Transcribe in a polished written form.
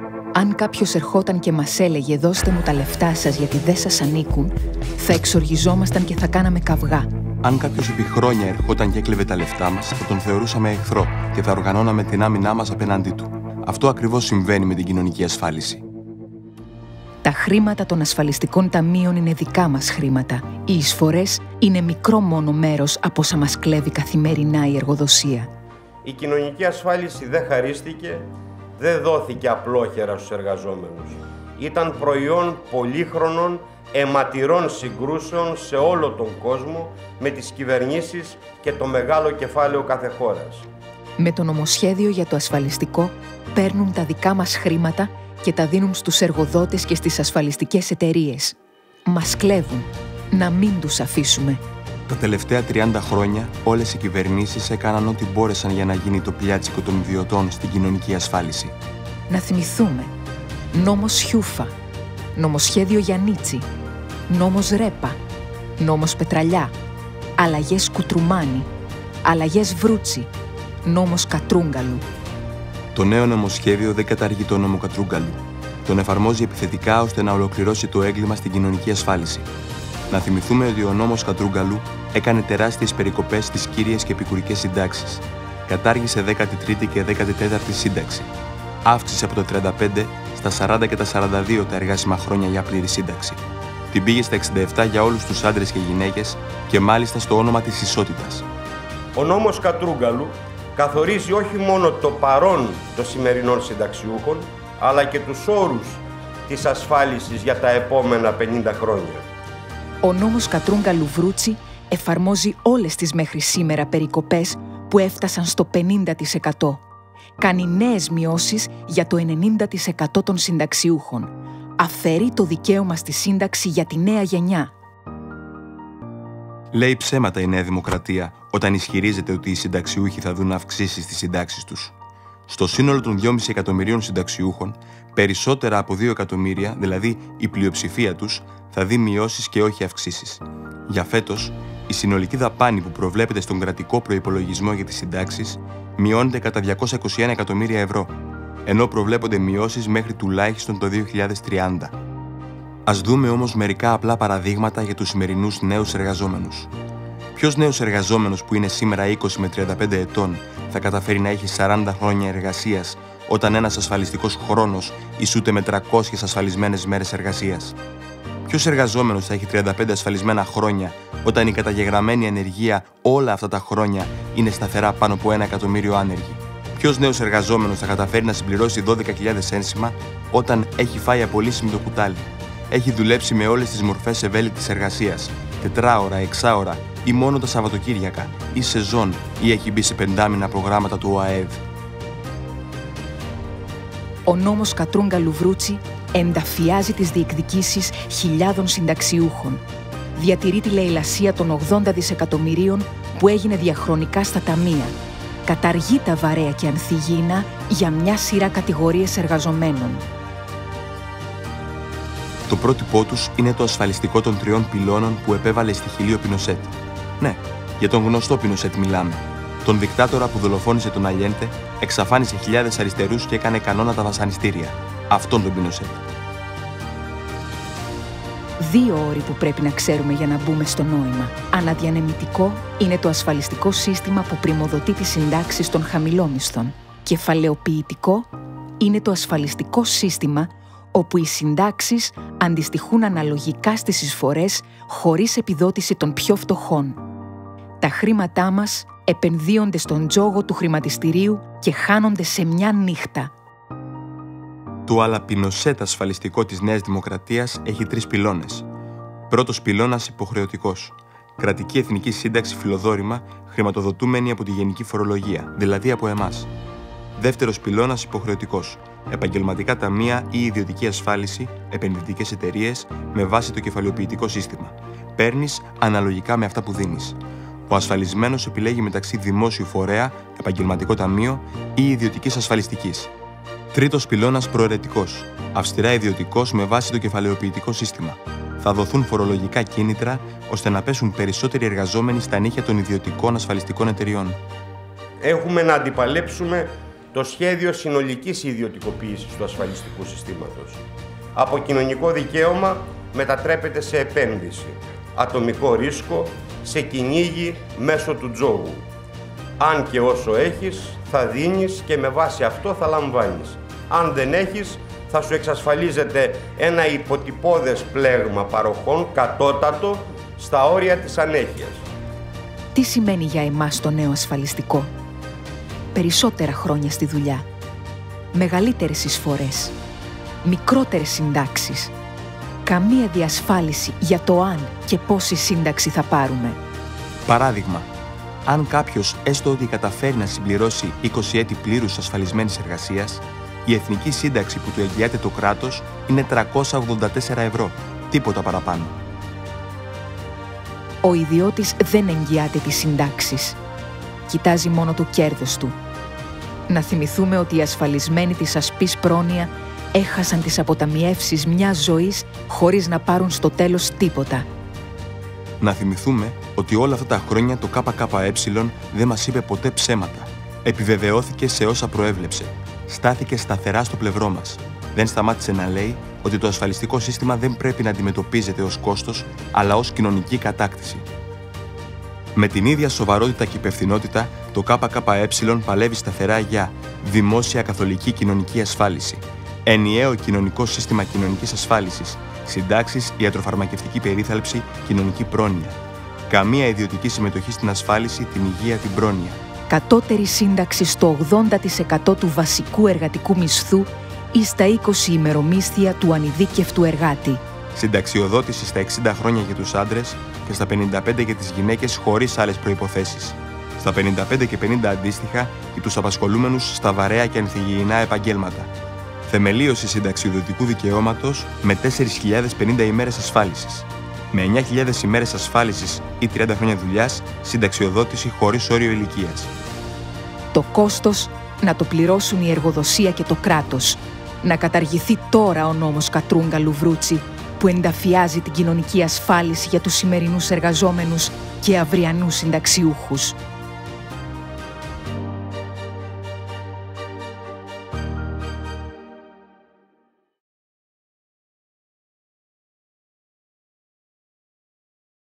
Αν κάποιος ερχόταν και μας έλεγε «δώστε μου τα λεφτά σας γιατί δεν σας ανήκουν», θα εξοργιζόμασταν και θα κάναμε καυγά. Αν κάποιος επί χρόνια ερχόταν και έκλεβε τα λεφτά μας, θα τον θεωρούσαμε εχθρό και θα οργανώναμε την άμυνά μας απέναντί του. Αυτό ακριβώς συμβαίνει με την κοινωνική ασφάλιση. Τα χρήματα των ασφαλιστικών ταμείων είναι δικά μας χρήματα. Οι εισφορές είναι μικρό μόνο μέρος από όσα μας κλέβει καθημερινά η εργοδοσία. Η κοινωνική ασφάλιση δεν χαρίστηκε, δεν δόθηκε απλόχερα στους εργαζόμενους. Ήταν προϊόν πολύχρονων, αιματηρών συγκρούσεων σε όλο τον κόσμο με τις κυβερνήσεις και το μεγάλο κεφάλαιο κάθε χώρας. Με το νομοσχέδιο για το ασφαλιστικό παίρνουν τα δικά μας χρήματα και τα δίνουν στους εργοδότες και στις ασφαλιστικές εταιρείες. Μας κλέβουν. Να μην τους αφήσουμε. Τα τελευταία 30 χρόνια όλες οι κυβερνήσεις έκαναν ό,τι μπόρεσαν για να γίνει το πλιάτσικο των ιδιωτών στην κοινωνική ασφάλιση. Να θυμηθούμε. Νόμος Σιούφα, νομοσχέδιο Γιαννίτσι, νόμος Ρέπα, νόμος Πετραλιά, αλλαγές Κουτρουμάνη, αλλαγές Βρούτσι, νόμος Κατρούγκαλου. Το νέο νομοσχέδιο δεν καταργεί το νόμο Κατρούγκαλου. Τον εφαρμόζει επιθετικά ώστε να ολοκληρώσει το έγκλημα στην κοινωνική ασφάλιση. Να θυμηθούμε ότι ο νόμος Κατρούγκαλου έκανε τεράστιες περικοπές στις κύριες και επικουρικές συντάξεις. Κατάργησε 13η και 14η σύνταξη. Αύξησε από το 35 στα 40 και τα 42 τα εργάσιμα χρόνια για πλήρη σύνταξη. Την πήγε στα 67 για όλους τους άντρες και γυναίκες και μάλιστα στο όνομα της ισότητας. Ο νόμος Κατρούγκαλου καθορίζει όχι μόνο το παρόν των σημερινών συνταξιούχων, αλλά και τους όρους της ασφάλισης για τα επόμενα 50 χρόνια. Ο νόμος Κατρούγκαλου Βρούτσι εφαρμόζει όλες τις μέχρι σήμερα περικοπές που έφτασαν στο 50%. Κάνει νέες μειώσεις για το 90% των συνταξιούχων. Αφαιρεί το δικαίωμα στη σύνταξη για τη νέα γενιά. Λέει ψέματα η Νέα Δημοκρατία όταν ισχυρίζεται ότι οι συνταξιούχοι θα δουν αυξήσεις στις συντάξεις τους. Στο σύνολο των 2,5 εκατομμυρίων συνταξιούχων, περισσότερα από 2 εκατομμύρια, δηλαδή η πλειοψηφία τους, θα δει μειώσεις και όχι αυξήσεις. Για φέτος, η συνολική δαπάνη που προβλέπεται στον κρατικό προϋπολογισμό για τις συντάξεις μειώνεται κατά 221 εκατομμύρια ευρώ, ενώ προβλέπονται μειώσεις μέχρι τουλάχιστον το 2030. Ας δούμε όμως μερικά απλά παραδείγματα για τους σημερινούς νέους εργαζόμενους. Ποιος νέος εργαζόμενος που είναι σήμερα 20 με 35 ετών θα καταφέρει να έχει 40 χρόνια εργασίας όταν ένας ασφαλιστικός χρόνος ισούται με 300 ασφαλισμένες μέρες εργασίας? Ποιος εργαζόμενος θα έχει 35 ασφαλισμένα χρόνια όταν η καταγεγραμμένη ανεργία όλα αυτά τα χρόνια είναι σταθερά πάνω από 1 εκατομμύριο άνεργοι? Ποιος νέος εργαζόμενος θα καταφέρει να συμπληρώσει 12.000 ένσημα όταν έχει φάει απολύσει το κουτάλι? Έχει δουλέψει με όλες τις μορφές ευέλικτης εργασίας, 4ωρα, 6ωρα ή μόνο τα Σαββατοκύριακα ή σεζόν ή έχει μπει σε 5μήνα προγράμματα του ΟΑΕΔ? Ο νόμος Κατρούγκαλου Βρούτσι ενταφιάζει τις διεκδικήσεις χιλιάδων συνταξιούχων. Διατηρεί τη λαιλασία των 80 δισεκατομμυρίων που έγινε διαχρονικά στα ταμεία. Καταργεί τα βαρέα και ανθυγιεινά για μια σειρά κατηγορίες εργαζομένων. Το πρότυπό τους είναι το ασφαλιστικό των 3 πυλώνων που επέβαλε στοιχείο ο Πινοσέτ. Ναι, για τον γνωστό Πινοσέτ μιλάμε. Τον δικτάτορα που δολοφόνησε τον Αλιέντε, εξαφάνισε χιλιάδες αριστερούς και έκανε κανόνα τα βασανιστήρια. Αυτόν τον Πινοσέτ. 2 όροι που πρέπει να ξέρουμε για να μπούμε στο νόημα. Αναδιανεμητικό είναι το ασφαλιστικό σύστημα που πριμοδοτεί τις συντάξεις των χαμηλόμισθων. Κεφαλαιοποιητικό είναι το ασφαλιστικό σύστημα όπου οι συντάξεις αντιστοιχούν αναλογικά στις εισφορές χωρίς επιδότηση των πιο φτωχών. Τα χρήματά μας επενδύονται στον τζόγο του χρηματιστηρίου και χάνονται σε μια νύχτα. Το αλλά Πινοσέτ ασφαλιστικό της Νέας Δημοκρατίας έχει 3 πυλώνες. Πρώτος πυλώνας υποχρεωτικός. Κρατική εθνική σύνταξη φιλοδόρημα χρηματοδοτούμενη από τη γενική φορολογία, δηλαδή από εμάς. Δεύτερος πυλώνας υποχρεωτικός. Επαγγελματικά ταμεία ή ιδιωτική ασφάλιση, επενδυτικές εταιρείες με βάση το κεφαλαιοποιητικό σύστημα. Παίρνεις αναλογικά με αυτά που δίνεις. Ο ασφαλισμένος επιλέγει μεταξύ δημόσιου φορέα, επαγγελματικό ταμείο ή ιδιωτικής ασφαλιστικής. Τρίτος πυλώνας προαιρετικός. Αυστηρά ιδιωτικός με βάση το κεφαλαιοποιητικό σύστημα. Θα δοθούν φορολογικά κίνητρα ώστε να πέσουν περισσότεροι εργαζόμενοι στα νύχια των ιδιωτικών ασφαλιστικών εταιριών. Έχουμε να αντιπαλέψουμε το σχέδιο συνολικής ιδιωτικοποίησης του ασφαλιστικού συστήματος. Από κοινωνικό δικαίωμα μετατρέπεται σε επένδυση, ατομικό ρίσκο, σε κυνήγι μέσω του τζόγου. Αν και όσο έχεις, θα δίνεις και με βάση αυτό θα λαμβάνεις. Αν δεν έχεις, θα σου εξασφαλίζεται ένα υποτυπώδες πλέγμα παροχών κατώτατο στα όρια της ανέχειας. Τι σημαίνει για εμάς το νέο ασφαλιστικό? Περισσότερα χρόνια στη δουλειά, μεγαλύτερες εισφορές, μικρότερες συντάξεις, καμία διασφάλιση για το αν και πόση σύνταξη θα πάρουμε. Παράδειγμα, αν κάποιος έστω ότι καταφέρει να συμπληρώσει 20 έτη πλήρους ασφαλισμένης εργασίας, η εθνική σύνταξη που του εγγυάται το κράτος είναι 384 ευρώ, τίποτα παραπάνω. Ο ιδιώτης δεν εγγυάται τις συντάξεις. Κοιτάζει μόνο το κέρδος του. Να θυμηθούμε ότι οι ασφαλισμένοι της ασπής πρόνοια έχασαν τις αποταμιεύσεις μιας ζωής χωρίς να πάρουν στο τέλος τίποτα. Να θυμηθούμε ότι όλα αυτά τα χρόνια το ΚΚΕ δεν μας είπε ποτέ ψέματα. Επιβεβαιώθηκε σε όσα προέβλεψε. Στάθηκε σταθερά στο πλευρό μας. Δεν σταμάτησε να λέει ότι το ασφαλιστικό σύστημα δεν πρέπει να αντιμετωπίζεται ως κόστος, αλλά ως κοινωνική κατάκτηση. Με την ίδια σοβαρότητα και υπευθυνότητα, το ΚΚΕ παλεύει σταθερά για δημόσια καθολική κοινωνική ασφάλιση, ενιαίο κοινωνικό σύστημα κοινωνικής ασφάλισης, συντάξεις, ιατροφαρμακευτική περίθαλψη, κοινωνική πρόνοια. Καμία ιδιωτική συμμετοχή στην ασφάλιση, την υγεία, την πρόνοια. Κατώτερη σύνταξη στο 80% του βασικού εργατικού μισθού ή στα 20 ημερομίσθια του ανειδίκευτου εργάτη. Συνταξιοδότηση στα 60 χρόνια για τους άντρες και στα 55 για τις γυναίκες χωρίς άλλες προϋποθέσεις. Στα 55 και 50 αντίστοιχα για τους απασχολούμενους στα βαρέα και ανθυγιεινά επαγγέλματα. Θεμελίωση συνταξιοδοτικού δικαιώματος με 4.050 ημέρες ασφάλισης. Με 9.000 ημέρες ασφάλισης ή 30 χρόνια δουλειάς, συνταξιοδότηση χωρίς όριο ηλικίας. Το κόστος να το πληρώσουν η εργοδοσία και το κράτος. Να καταργηθεί τώρα ο νόμος Κατρούγκα-Λουβρούτσι που ενταφιάζει την κοινωνική ασφάλιση για τους σημερινούς εργαζόμενους και αυριανούς συνταξιούχους.